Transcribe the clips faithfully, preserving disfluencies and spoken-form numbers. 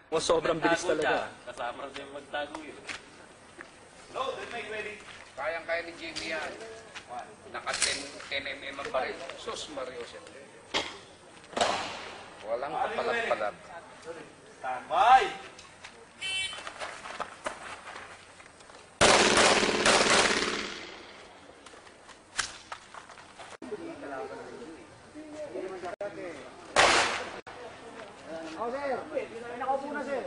Mo sobrang bilis talaga. Kasama din magtago yun. No, then make ready. Kayang-kaya ni Jimmy yan. Naka ten mm ang baril. Sus, Mario siya. Walang kapalag-palag. Stand by. Oh, sir. Nakaupo na, sir.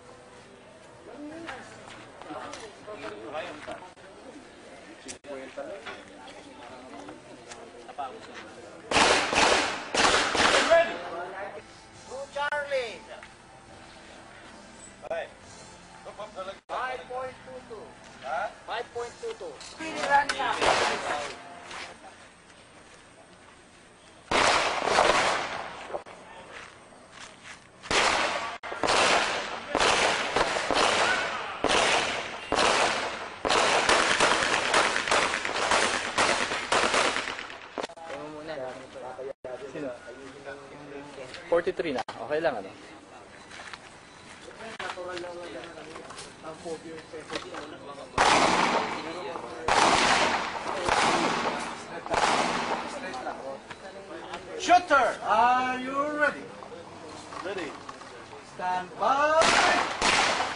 Ready. Two Charlie. Okay. five point two two. Ha? five point two two. forty-three na. Okay lang, ano? Shooter, are you ready? Ready. Stand by.